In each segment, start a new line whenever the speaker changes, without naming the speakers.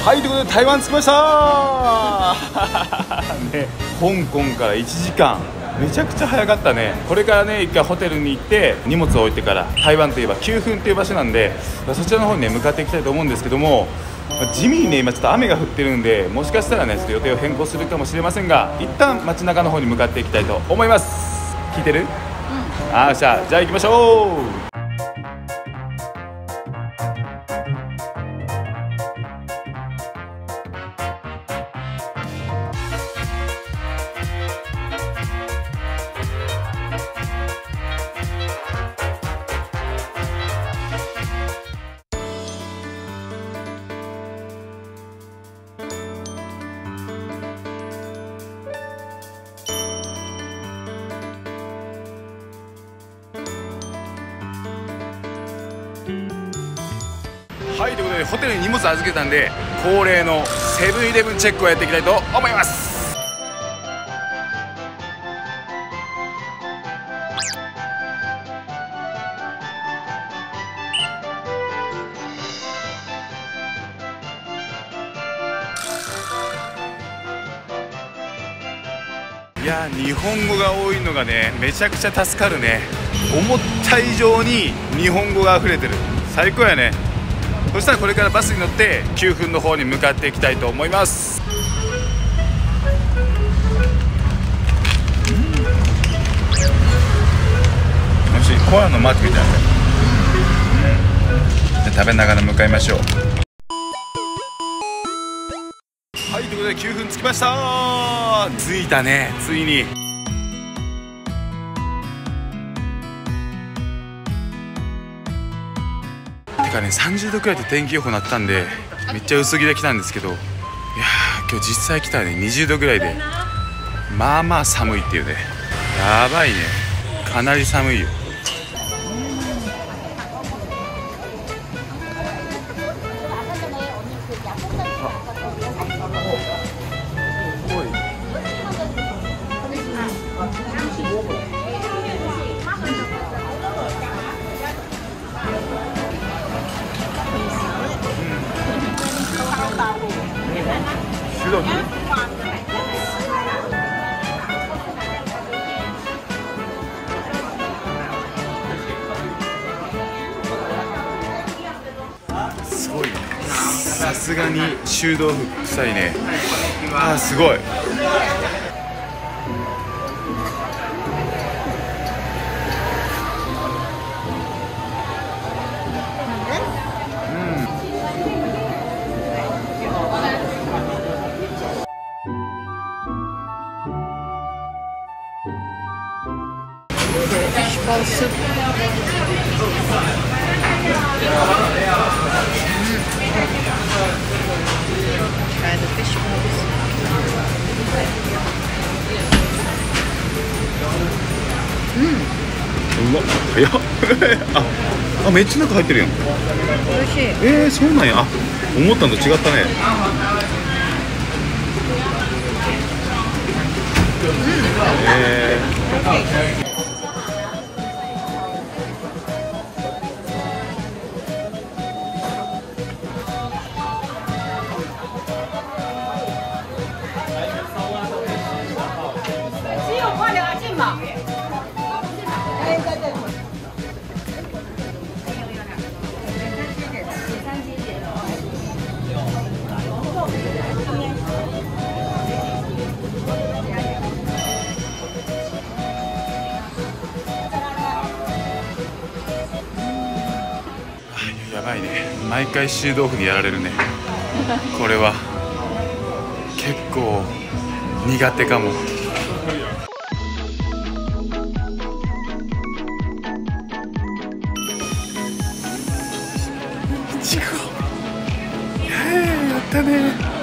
はい、ということで台湾着きましたね、香港から1時間、めちゃくちゃ早かったね。これからね、一回ホテルに行って荷物を置いてから台湾といえば9分という場所なんで、そちらの方にね向かっていきたいと思うんですけども、地味にね今ちょっと雨が降ってるんで、もしかしたらねちょっと予定を変更するかもしれませんが、一旦街中の方に向かっていきたいと思います。聞いてる？うん。じゃあ行きましょう。はい、ということでホテルに荷物預けたんで、恒例のセブンイレブンチェックをやっていきたいと思います。いやー、日本語が多いのがねめちゃくちゃ助かるね。思った以上に日本語が溢れてる。最高やね。そしたらこれからバスに乗って9分の方に向かっていきたいと思います。もしコアのマークみたいな、食べながら向かいましょう。はい、ということで9分着きました。着いたね、ついに。てかね、30度くらいって天気予報なったんで、めっちゃ薄着で来たんですけど、いやー今日実際来たらね20度ぐらいで、まあまあ寒いっていうね。やばいね、かなり寒いよ。すごいね、さすがに臭豆腐臭いね。あーすごい。うわ、早っあ、めっちゃ中入ってるやん。
美味しい。
そうなんや。あ、思ったのと違ったね。やばいね、毎回臭豆腐にやられるね。これは結構苦手かも。いちご、やったね。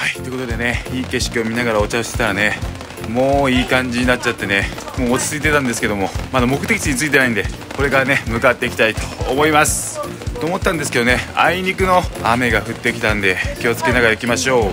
はい、ということでね、いい景色を見ながらお茶をしてたらね、もういい感じになっちゃってね、もう落ち着いてたんですけども、まだ目的地に着いてないんで、これからね向かっていきたいと思いますと思ったんですけどね、あいにくの雨が降ってきたんで気をつけながら行きましょう。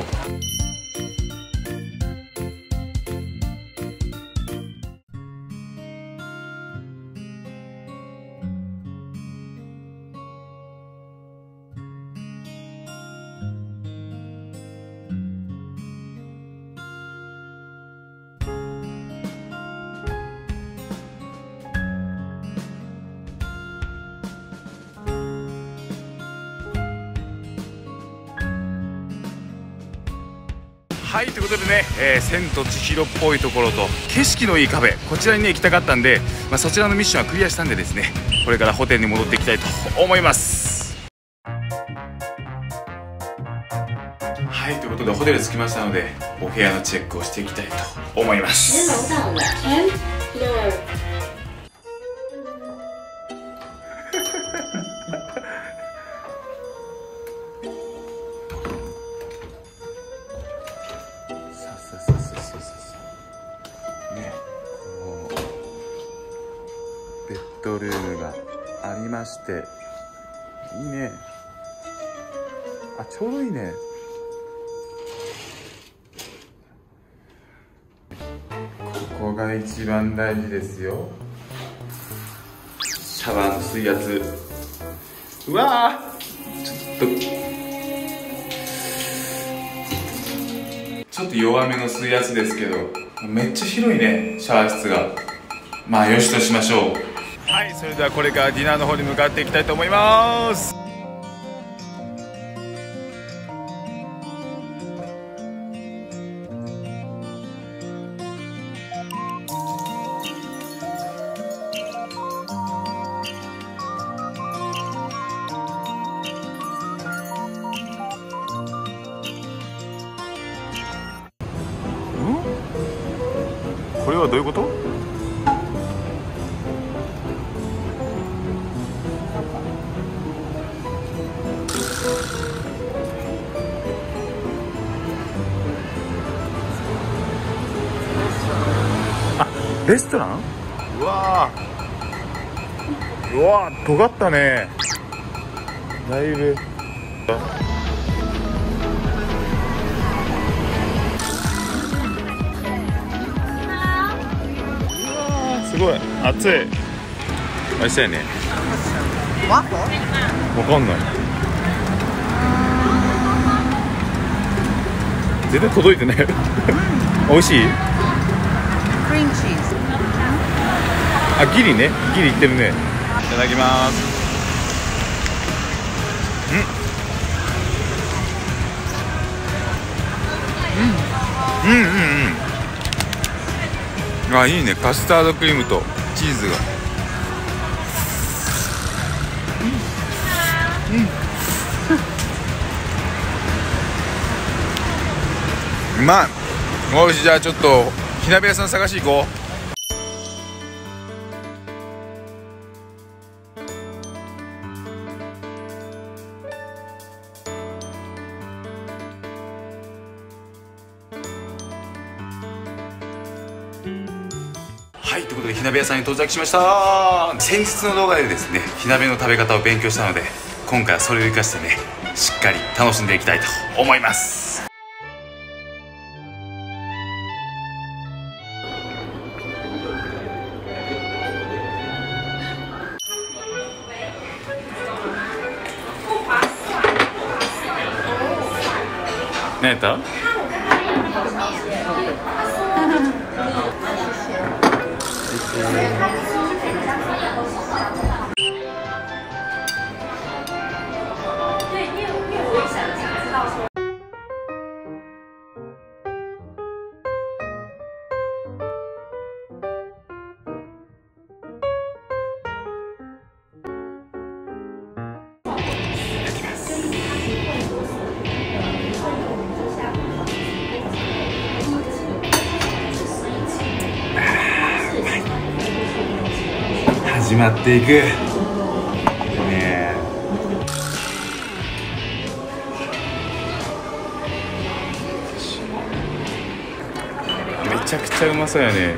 はい、ということでね、千と千尋っぽいところと景色のいいカフェ、こちらにね行きたかったんで、そちらのミッションはクリアしたんでですね、これからホテルに戻っていきたいと思います。はい、ということでホテル着きましたので、お部屋のチェックをしていきたいと思います。ベッドルームがありまして、いいね。あ、ちょうどいいね。ここが一番大事ですよ。シャワーの水圧、うわー、ちょっと弱めの水圧ですけど、めっちゃ広いね、シャワー室が。まあよしとしましょう。はい、それではこれからディナーの方に向かっていきたいと思います。これはどういうこと？あ、レストラン？うわー、うわー、尖ったね。だいぶ。すごい熱い。あれしたよね。
ワッフル？
わかんない。全然届いてない。美味しい？
クリームチーズ。
あ、ギリね、ギリいってるね。いただきます。あ、いいね、カスタードクリームとチーズが。うまい。よし、じゃあちょっと火鍋屋さん探し行こう。はい、ということで火鍋屋さんに到着しました。先日の動画でですね、火鍋の食べ方を勉強したので、今回はそれを生かしてね、しっかり楽しんでいきたいと思います。何やった？始まっていくね。 ちゃくちゃうまそうやね。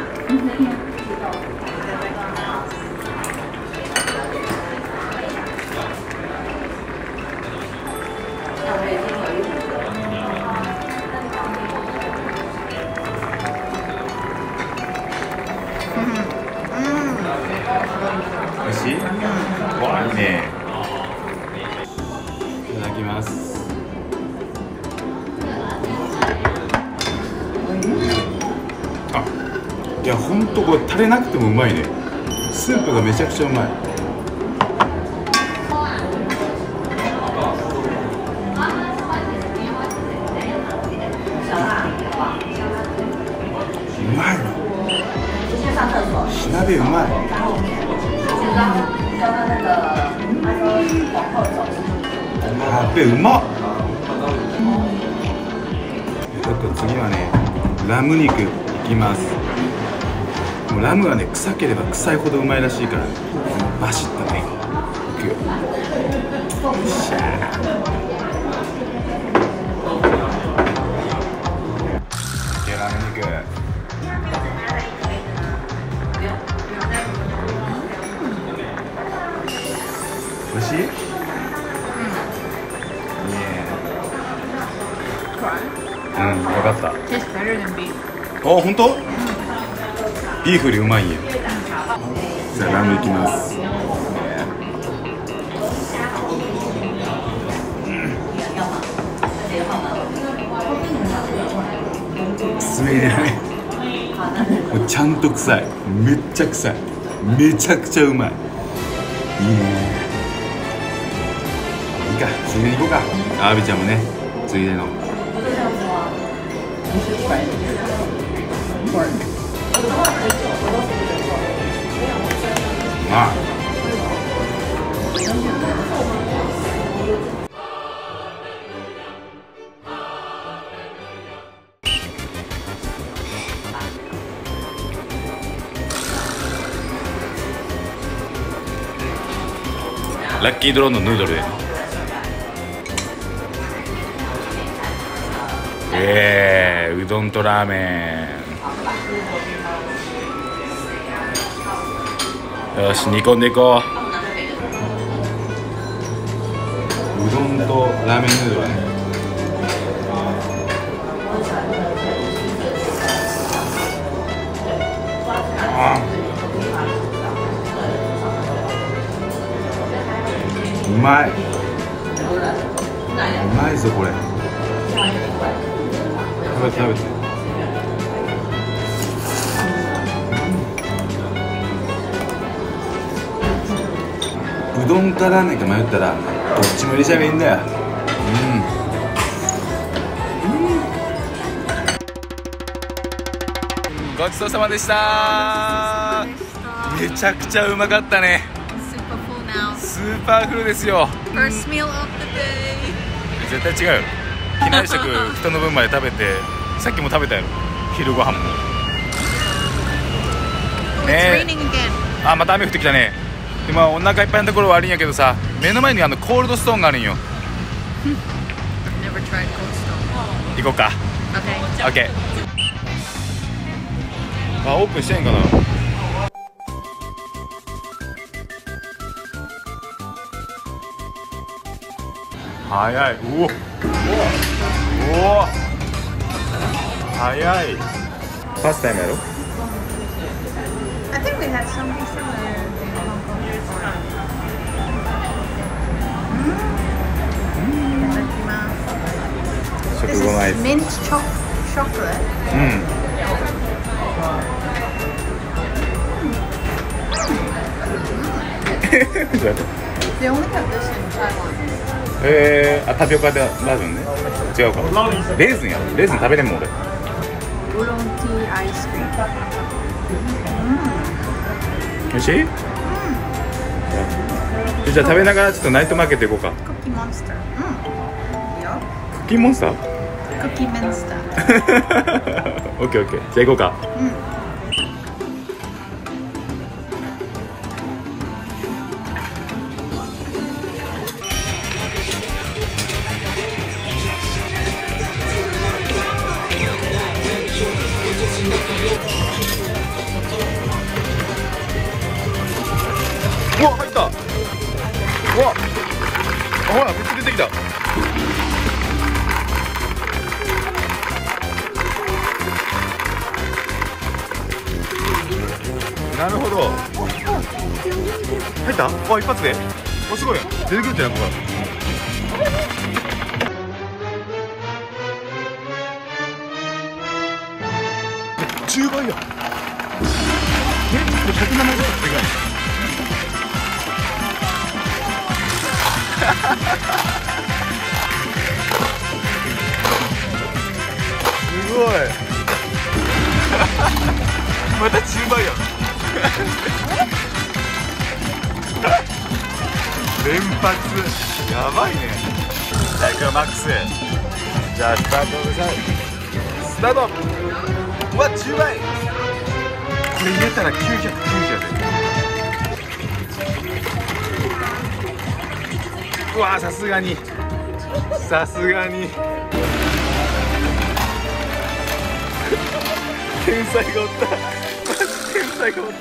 美味しい？わあ、いいね。いただきます。あ、いや、ほんとこれタレなくてもうまいね。スープがめちゃくちゃうまい。うまい。火鍋うまい。やっべ、うまっ。ちょっと次はね、ラム肉いきます。もうラムはね、臭ければ臭いほどうまいらしいから、バシッとね、いくよ。よっしゃー。ラム肉。美味しい？いいね。うん、分かった。
Tastes better than beef.
あ、本当？ビーフよりうまいんや。じゃあラムいきます。滑りない。もうちゃんと臭い。めっちゃ臭い。めちゃくちゃうまい。いいね。いいか、ついでに行こうか。アービちゃんもね、ついでの。まあ。ラッキードローのヌードル。うどんとラーメン。よし、煮込んでいこう。うどんとラーメンヌードルね。うまい。うまいぞこれ。食べて食べて。うどんかラーメンか迷ったらどっちも入れちゃえばいいんだよ。ごちそうさまでした。めちゃくちゃうまかったね。
Super full now.
スーパーフルですよ。
First meal of the day.
絶対違うよ。機内食人の分まで食べて、さっきも食べたよ、昼ご飯も。
Oh,
ね
it's raining again.
あ、また雨降ってきたね。で、まあお腹いっぱいのところは悪いんやけどさ、目の前にコールドストーンがあるんよ。
Never tried cold stone.
行こうか。
Okay.
OK。 あ、オープンしてんかな。早い。おおおお、早い。ファーストタイムやろ。
I think we had something similar in Hong Kong before. いただきます。
食
This
後のアイ
is
ス。
mint chocolate.
うん。
They only have this in Taiwan.
あ、タピオカでラーズンね。違うか。レーズンやろ。レーズン食べれんもん俺。
Oolong tea ice cream.
おいしい？じゃあ食べながらちょっとナイトマーケット行こうか。
Cookie Monster. いいよ。
クッキーモンスター？
クッキーメンスター。
オッケーオッケー。じゃあ行こうか。 なるほど。入った？あ、一発で。お、すごい。出てくるってな、ここ。10倍や。え、これ170ってでかい。すごい。また10倍や。連発やばいね。サイクルマックス。じゃあスタートください。スタート。うわ、10倍。これ入れたら990やで。うわ、さすがにさすがに天才がおった。天才がおった。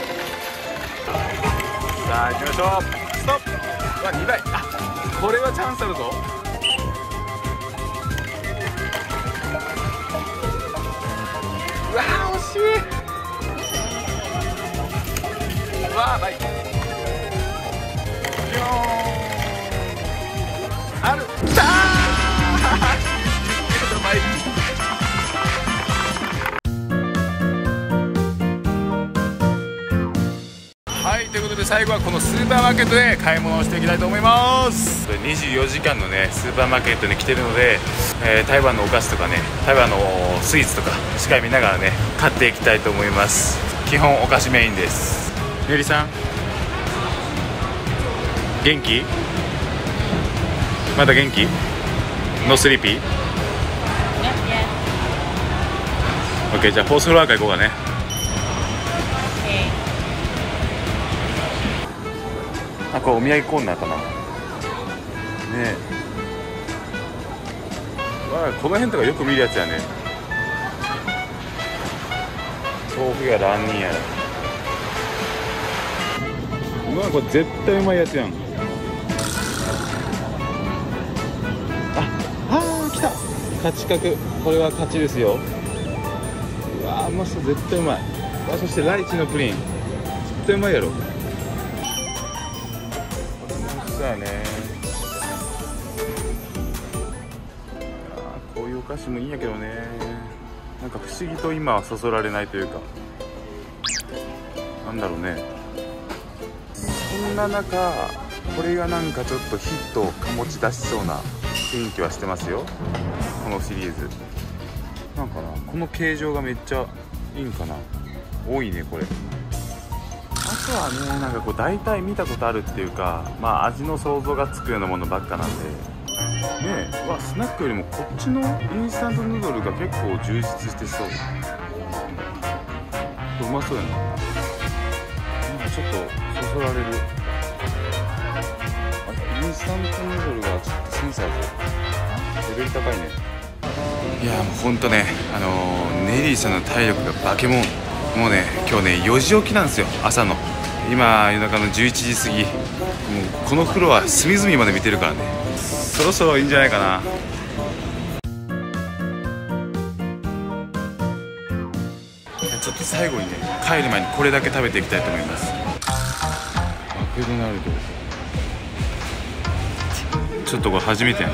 さあ行きましょう。ストップ。うわ、2倍。あ、これはチャンスあるぞ。うわー、惜しい。うわー、倍。ある。きたー。はい、ということで最後はこのスーパーマーケットで買い物をしていきたいと思います。24時間のねスーパーマーケットに来てるので、台湾のお菓子とかね、台湾のスイーツとかしっかり見ながらね買っていきたいと思います。基本お菓子メインです。ねりさん元気？まだ元気？ノースリーピー？ OK、 じゃあフォースフロアから行こうかね。あ、これお土産コーナーかな。ねえ、わあ、この辺とかよく見るやつやね。豆腐やラーメンやら。うわ、これ絶対うまいやつやん。あ、来た。勝ち角、これは勝ちですよ。うわー、うまそう、絶対うまい。あ、そしてライチのプリン絶対うまいやろ。そうやね。こういうお菓子もいいんやけどね。なんか不思議と今はそそられないというか、なんだろうね。そんな中これがなんかちょっとヒットを醸し出しそうな雰囲気はしてますよ、このシリーズ。なんかな、この形状がめっちゃいいんかな。多いねこれ。あとはね、なんかこう大体見たことあるっていうか、まあ味の想像がつくようなものばっかなんでね。え、わ、スナックよりもこっちのインスタントヌードルが結構充実してそう。うまそうやな。なんかちょっとそそられる。インスタントヌードルがちょっとセンサーズレベル高いね。いや、もうほんとね、ネリーさんの体力が化け物。もうね、今日ね4時起きなんですよ、朝の。今夜中の11時過ぎ。もうこのフロア隅々まで見てるからね、そろそろいいんじゃないかな。ちょっと最後にね、帰る前にこれだけ食べていきたいと思います。マクドナルド、ちょっとこれ初めてやん。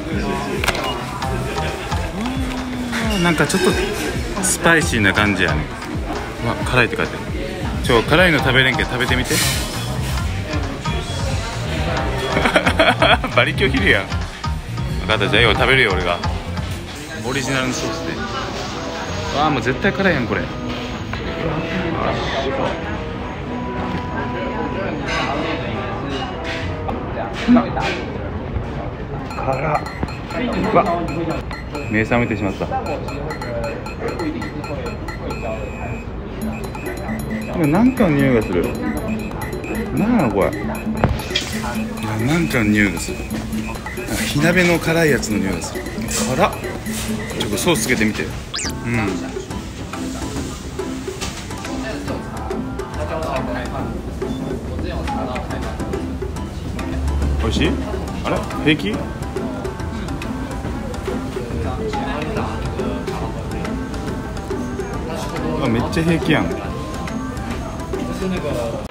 なんかちょっとスパイシーな感じやね。うわ、辛いって書いてある。辛いの食べれんけど食べてみて。バリ拒否るやん。分かった、じゃあよ、食べるよ俺が。オリジナルのソースで。わあ、もう絶対辛いやんこれ。辛っ。うわ、目覚めてしまった。なんかの匂いがする。なんやこれ。なんかの匂いがする。火鍋の辛いやつの匂いがする。辛っ。ちょっとソースつけてみて。うん。美味しい？あれ？平気？めっちゃ平気やん。
是那个